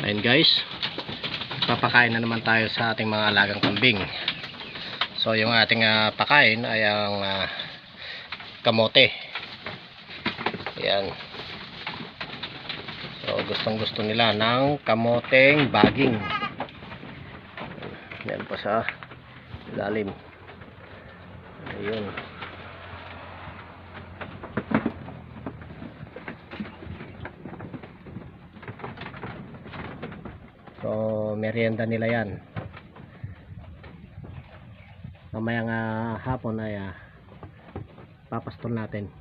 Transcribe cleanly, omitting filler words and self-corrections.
Ayun guys, papakain na naman tayo sa ating mga alagang kambing. So yung ating pakain ay ang kamote. Ayan. So gustong gusto nila ng kamoteng baging. Ayan po sa ilalim. Ayun. So merienda nila yan. Mamayang hapon ay papastol natin.